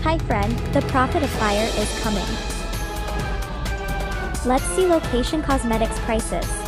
Hi friend, the Prophet of Fire is coming. Let's see location cosmetics prices.